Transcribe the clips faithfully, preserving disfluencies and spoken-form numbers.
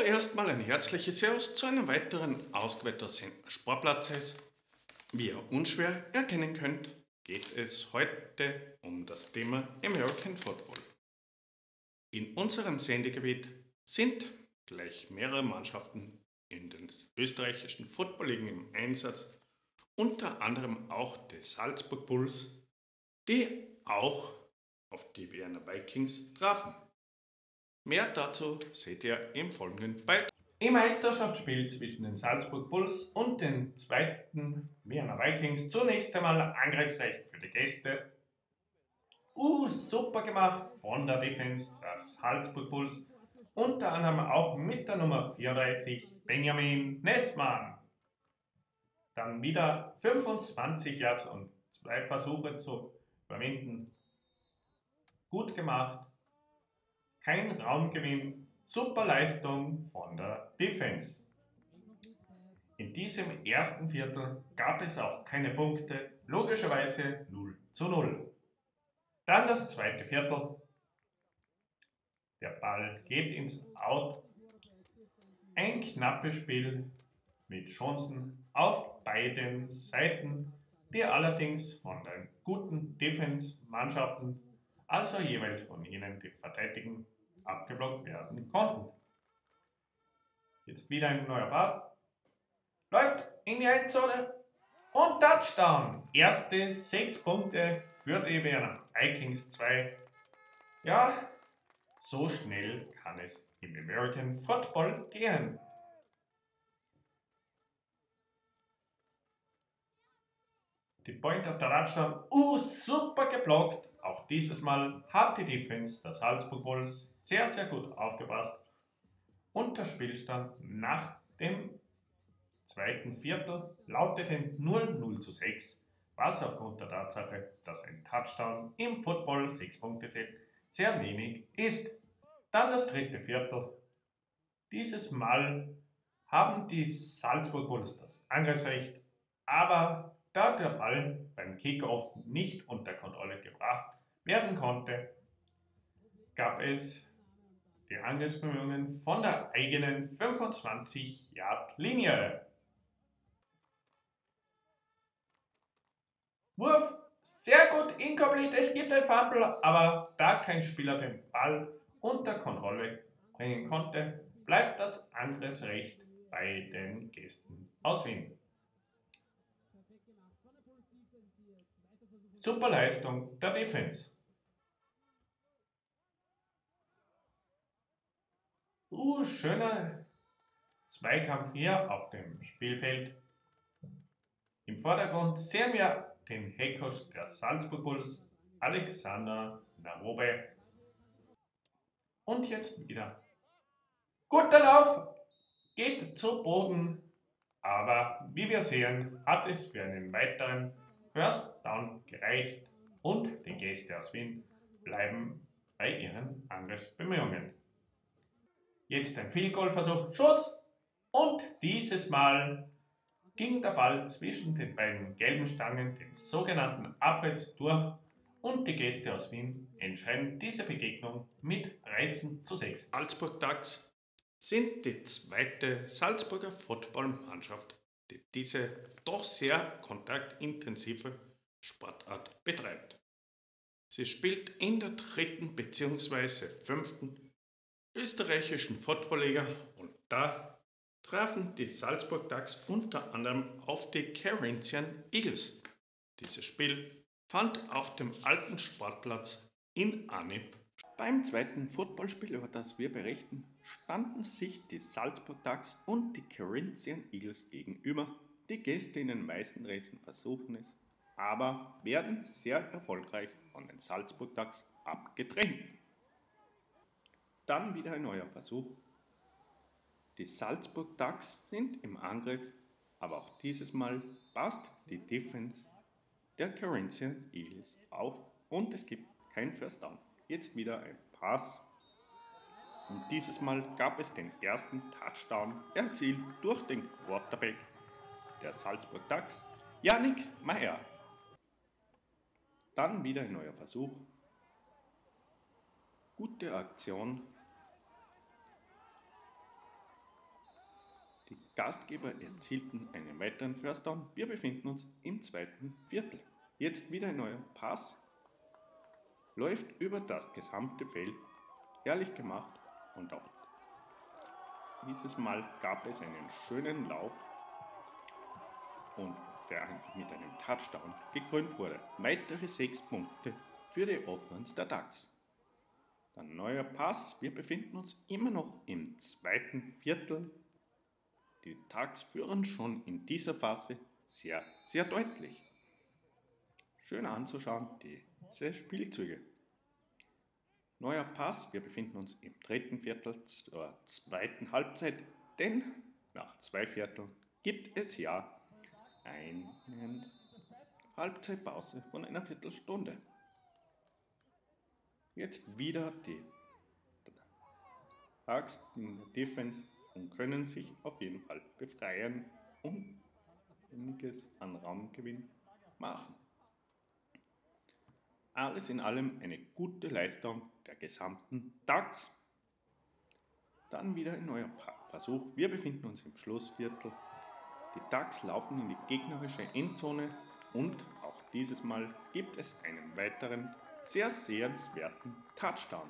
Zuerst mal ein herzliches Servus zu einer weiteren Ausgabe des Sportplatzes. Wie ihr unschwer erkennen könnt, geht es heute um das Thema American Football. In unserem Sendegebiet sind gleich mehrere Mannschaften in den österreichischen Football-Ligen im Einsatz, unter anderem auch die Salzburg Bulls, die auch auf die Vienna Vikings trafen. Mehr dazu seht ihr im folgenden Beitrag. Im Meisterschaftsspiel zwischen den Salzburg Bulls und den zweiten Vienna Vikings zunächst einmal Angriffsrecht für die Gäste. Uh, super gemacht von der Defense der Salzburg Bulls, unter anderem auch mit der Nummer vierunddreißig Benjamin Nessmann. Dann wieder fünfundzwanzig Yards und zwei Versuche zu überwinden. Gut gemacht. Kein Raumgewinn, super Leistung von der Defense. In diesem ersten Viertel gab es auch keine Punkte, logischerweise null zu null. Dann das zweite Viertel. Der Ball geht ins Out. Ein knappes Spiel mit Chancen auf beiden Seiten, die allerdings von den guten Defense-Mannschaften, also jeweils von jenen, die verteidigen, abgeblockt werden konnten. Jetzt wieder ein neuer Ball. Läuft in die Endzone und Touchdown. Erste sechs Punkte für die Vienna Vikings zwei. Ja, so schnell kann es im American Football gehen. Die Point auf der Touchdown. Uh, super geblockt. Auch dieses Mal hat die Defense der Salzburg Bulls sehr, sehr gut aufgepasst. Und der Spielstand nach dem zweiten Viertel lautete null null zu sechs, was aufgrund der Tatsache, dass ein Touchdown im Football sechs Punkte zählt, sehr wenig ist. Dann das dritte Viertel. Dieses Mal haben die Salzburg Bulls das Angriffsrecht, aber da der Ball beim Kickoff nicht unter Kontrolle gebracht werden konnte, gab es die Angriffsbemühungen von der eigenen fünfundzwanzig Yard Linie. Wurf, sehr gut, incomplete, es gibt ein Fumble, aber da kein Spieler den Ball unter Kontrolle bringen konnte, bleibt das Angriffsrecht bei den Gästen aus Wien. Super Leistung der Defense. Uh, schöner Zweikampf hier auf dem Spielfeld. Im Vordergrund sehen wir den Headcoach der Salzburg Bulls, Alexander Narobe. Und jetzt wieder. Guter Lauf, geht zu Boden, aber wie wir sehen, hat es für einen weiteren First Down gereicht und die Gäste aus Wien bleiben bei ihren Angriffsbemühungen. Jetzt ein Field Goal Versuch, Schuss und dieses Mal ging der Ball zwischen den beiden gelben Stangen, den sogenannten Uprights, durch und die Gäste aus Wien entscheiden diese Begegnung mit dreizehn zu sechs. Salzburg Ducks sind die zweite Salzburger Footballmannschaft, die diese doch sehr kontaktintensive Sportart betreibt. Sie spielt in der dritten bzw. fünften österreichischen Footballliga und da trafen die Salzburg Ducks unter anderem auf die Carinthian Eagles. Dieses Spiel fand auf dem alten Sportplatz in Anib. Beim zweiten Footballspiel, über das wir berichten, standen sich die Salzburg Ducks und die Carinthian Eagles gegenüber. Die Gäste in den meisten Racen versuchen es, aber werden sehr erfolgreich von den Salzburg Ducks abgetrennt. Dann wieder ein neuer Versuch. Die Salzburg Ducks sind im Angriff, aber auch dieses Mal passt die Defense der Carinthian Eagles auf und es gibt kein First Down. Jetzt wieder ein Pass und dieses Mal gab es den ersten Touchdown erzielt durch den Quarterback der Salzburg Ducks, Yannick Maher. Dann wieder ein neuer Versuch. Gute Aktion. Die Gastgeber erzielten einen weiteren First Down. Wir befinden uns im zweiten Viertel. Jetzt wieder ein neuer Pass. Läuft über das gesamte Feld. Herrlich gemacht. Und auch dieses Mal gab es einen schönen Lauf. Und der mit einem Touchdown gekrönt wurde. Weitere sechs Punkte für die Offense der Ducks. Dann neuer Pass. Wir befinden uns immer noch im zweiten Viertel. Die Ducks führen schon in dieser Phase sehr, sehr deutlich. Schön anzuschauen, diese Spielzüge. Neuer Pass. Wir befinden uns im dritten Viertel zur zweiten Halbzeit, denn nach zwei Vierteln gibt es ja eine Halbzeitpause von einer Viertelstunde. Jetzt wieder die Ducks in der Defense und können sich auf jeden Fall befreien und einiges an Raumgewinn machen. Alles in allem eine gute Leistung der gesamten Ducks. Dann wieder ein neuer Versuch. Wir befinden uns im Schlussviertel. Die Ducks laufen in die gegnerische Endzone und auch dieses Mal gibt es einen weiteren sehr sehenswerten Touchdown.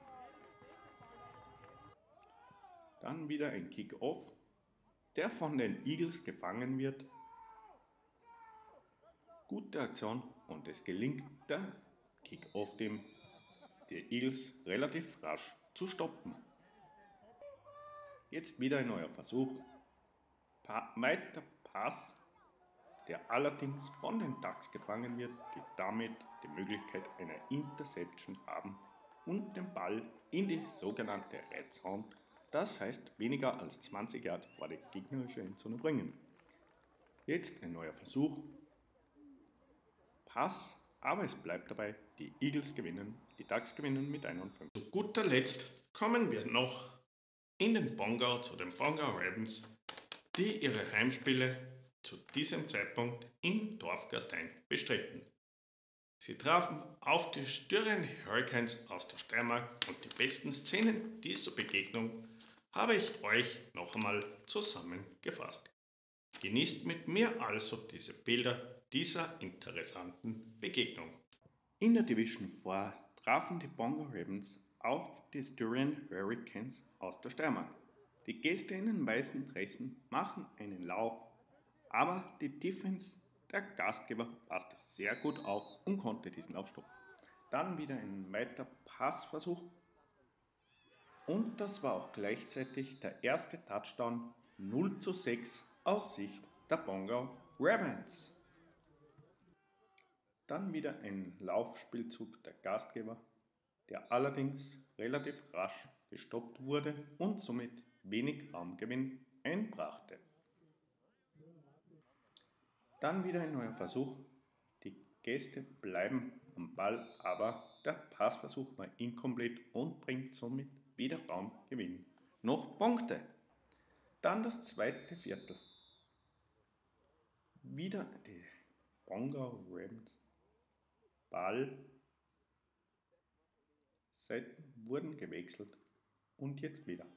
Dann wieder ein Kick-Off, der von den Eagles gefangen wird. Gute Aktion und es gelingt der Kick-Off dem die Eagles relativ rasch zu stoppen. Jetzt wieder ein neuer Versuch. Pa- weiter Pass, der allerdings von den Ducks gefangen wird, die damit die Möglichkeit einer Interception haben und den Ball in die sogenannte Red Zone, das heißt weniger als zwanzig Yard vor die gegnerische Endzone bringen. Jetzt ein neuer Versuch. Pass, aber es bleibt dabei, die Eagles gewinnen, die Ducks gewinnen mit einundfünfzig. Zu guter Letzt kommen wir noch in den Bongau zu den Bongau Ravens, die ihre Heimspiele zu diesem Zeitpunkt in Dorfgastein bestritten. Sie trafen auf die Styrian Hurricanes aus der Steiermark und die besten Szenen dieser Begegnung habe ich euch noch einmal zusammengefasst. Genießt mit mir also diese Bilder dieser interessanten Begegnung. In der Division vier trafen die Bongau Ravens auf die Styrian Hurricanes aus der Steiermark. Die Gäste in den weißen Dressen machen einen Lauf, aber die Defense der Gastgeber passte sehr gut auf und konnte diesen Lauf stoppen. Dann wieder ein weiterer Passversuch und das war auch gleichzeitig der erste Touchdown, null zu sechs aus Sicht der Bongau Ravens. Dann wieder ein Laufspielzug der Gastgeber, der allerdings relativ rasch gestoppt wurde und somit wenig Raumgewinn einbrachte. Dann wieder ein neuer Versuch. Die Gäste bleiben am Ball, aber der Passversuch war inkomplett und bringt somit weder Raumgewinn noch Punkte. Dann das zweite Viertel. Wieder die Bongau Ravens. Ball. Seiten wurden gewechselt und jetzt wieder.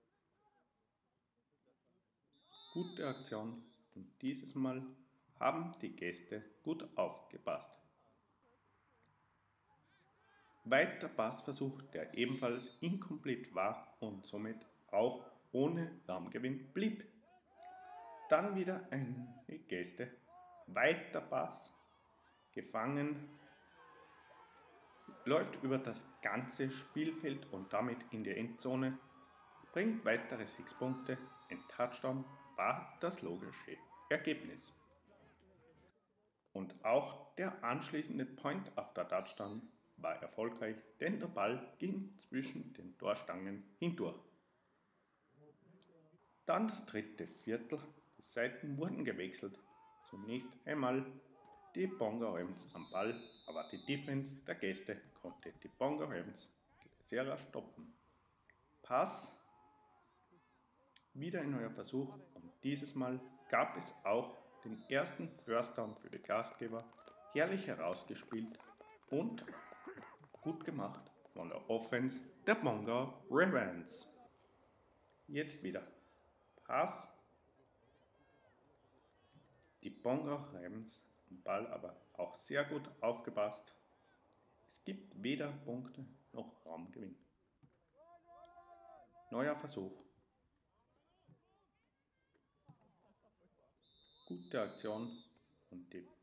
Gute Aktion und dieses Mal haben die Gäste gut aufgepasst. Weiter Passversuch, der ebenfalls inkomplett war und somit auch ohne Raumgewinn blieb. Dann wieder eine Gäste. Weiter Pass, gefangen, läuft über das ganze Spielfeld und damit in die Endzone, bringt weitere sechs Punkte, ein Touchdown war das logische Ergebnis. Und auch der anschließende Point after Touchdown war erfolgreich, denn der Ball ging zwischen den Torstangen hindurch. Dann das dritte Viertel, die Seiten wurden gewechselt. Zunächst einmal die Bongau Ravens am Ball, aber die Defense der Gäste konnte die Bongau Ravens sehr rasch stoppen. Pass, wieder ein neuer Versuch und dieses Mal gab es auch den ersten First Down für die Gastgeber, herrlich herausgespielt und gut gemacht von der Offense der Bongau Ravens. Jetzt wieder Pass, Die Bonga haben am Ball aber auch sehr gut aufgepasst. Es gibt weder Punkte noch Raumgewinn. Neuer Versuch. Gute Aktion und die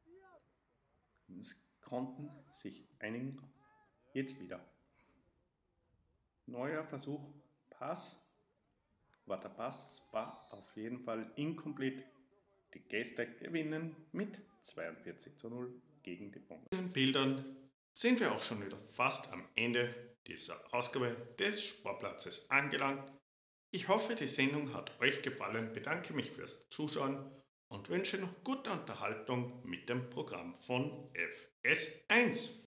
konnten sich einigen. Jetzt wieder. Neuer Versuch. Pass. Aber der Pass war auf jeden Fall incomplete. Die Gäste gewinnen mit zweiundvierzig zu null gegen die Bonga. In den Bildern sind wir auch schon wieder fast am Ende dieser Ausgabe des Sportplatzes angelangt. Ich hoffe, die Sendung hat euch gefallen, bedanke mich fürs Zuschauen und wünsche noch gute Unterhaltung mit dem Programm von F S eins.